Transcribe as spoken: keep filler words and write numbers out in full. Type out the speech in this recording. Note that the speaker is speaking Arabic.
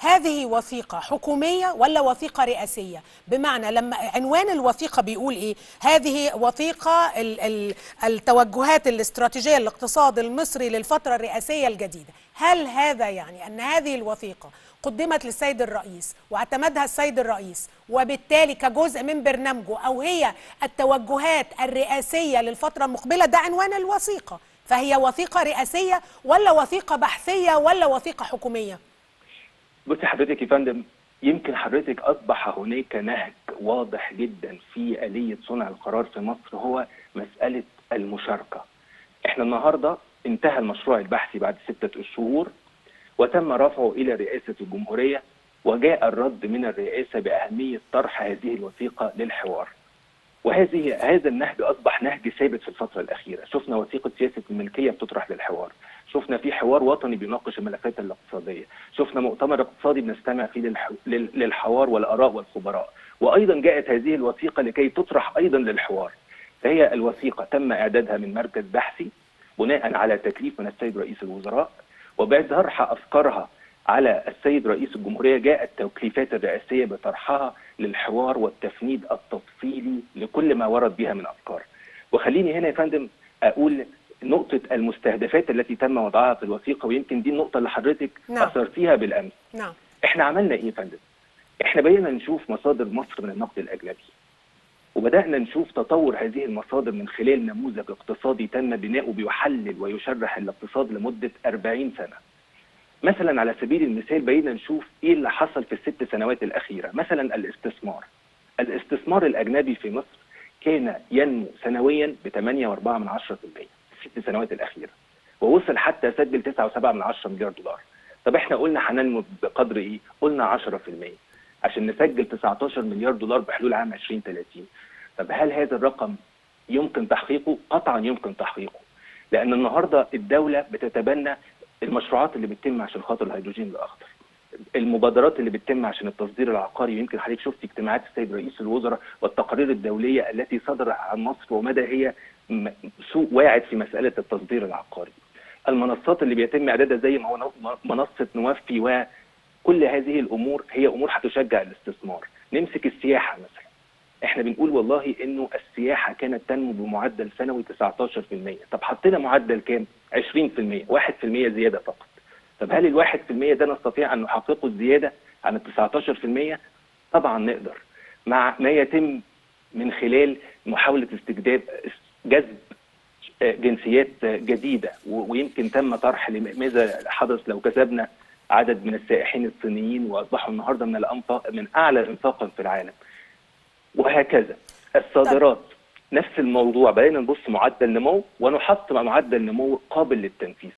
هذه وثيقة حكومية ولا وثيقة رئاسية؟ بمعنى لما عنوان الوثيقة بيقول إيه؟ هذه وثيقة التوجهات الاستراتيجية للاقتصاد المصري للفترة الرئاسية الجديدة. هل هذا يعني أن هذه الوثيقة قدمت للسيد الرئيس واعتمدها السيد الرئيس وبالتالي كجزء من برنامجه، أو هي التوجهات الرئاسية للفترة المقبلة؟ ده عنوان الوثيقة. فهي وثيقة رئاسية ولا وثيقة بحثية ولا وثيقة حكومية؟ بصي حضرتك يا فندم، يمكن حضرتك أصبح هناك نهج واضح جدا في آلية صنع القرار في مصر، هو مسألة المشاركة. احنا النهاردة انتهى المشروع البحثي بعد ستة شهور وتم رفعه إلى رئاسة الجمهورية، وجاء الرد من الرئاسة بأهمية طرح هذه الوثيقة للحوار. وهذه هذا النهج أصبح نهج ثابت في الفترة الأخيرة. شفنا وثيقة سياسة الملكية بتطرح للحوار، شفنا في حوار وطني بيناقش الملفات الاقتصادية، شفنا مؤتمر اقتصادي بنستمع فيه للح... للحوار والآراء والخبراء، وأيضا جاءت هذه الوثيقة لكي تطرح أيضا للحوار. فهي الوثيقة تم إعدادها من مركز بحثي بناء على تكليف من السيد رئيس الوزراء، وبطرح أفكارها على السيد رئيس الجمهورية جاءت التوكيلات الرئاسية بطرحها للحوار والتفنيد التفصيلي لكل ما ورد بها من أفكار. وخليني هنا يا فندم أقول نقطة المستهدفات التي تم وضعها في الوثيقة، ويمكن دي النقطة اللي حضرتك نعم. أثرتيها بالأمس. نعم. إحنا عملنا إيه يا فندم؟ إحنا بقينا نشوف مصادر مصر من النقد الأجنبي، وبدأنا نشوف تطور هذه المصادر من خلال نموذج اقتصادي تم بناؤه بيحلل ويشرح الاقتصاد لمدة أربعين سنة. مثلا على سبيل المثال بقينا نشوف ايه اللي حصل في الست سنوات الاخيره. مثلا الاستثمار الاستثمار الاجنبي في مصر كان ينمو سنويا ب ثمانية فاصلة أربعة بالمئة في الست سنوات الاخيره، ووصل حتى سجل تسعة فاصلة سبعة مليار دولار. طب احنا قلنا هننمو بقدر ايه؟ قلنا عشرة في المئة عشان نسجل تسعة عشر مليار دولار بحلول عام عشرين ثلاثين. طب هل هذا الرقم يمكن تحقيقه؟ قطعا يمكن تحقيقه، لان النهارده الدوله بتتبنى المشروعات اللي بتتم عشان خاطر الهيدروجين الاخضر، المبادرات اللي بتتم عشان التصدير العقاري. يمكن حضرتك شفت اجتماعات السيد رئيس الوزراء والتقارير الدوليه التي صدرت عن مصر ومدى هي سوق واعد في مساله التصدير العقاري. المنصات اللي بيتم اعدادها زي منصه نوفي، وكل هذه الامور هي امور هتشجع الاستثمار. نمسك السياحه مثلا، احنا بنقول والله انه السياحه كانت تنمو بمعدل سنوي تسعة عشر في المئة. طب حطينا معدل كام؟ عشرين في المئة، واحد في المئة زياده فقط. طب هل الواحد في المئة ده نستطيع ان نحققه الزياده عن ال تسعة عشر في المئة؟ طبعا نقدر، مع ما يتم من خلال محاوله استجداب جذب جنسيات جديده، ويمكن تم طرح لماذا حدث لو كسبنا عدد من السائحين الصينيين واصبحوا النهارده من الانفاق من اعلى انفاقا في العالم. وهكذا الصادرات نفس الموضوع، بقينا نبص معدل نمو ونحط معدل نمو قابل للتنفيذ.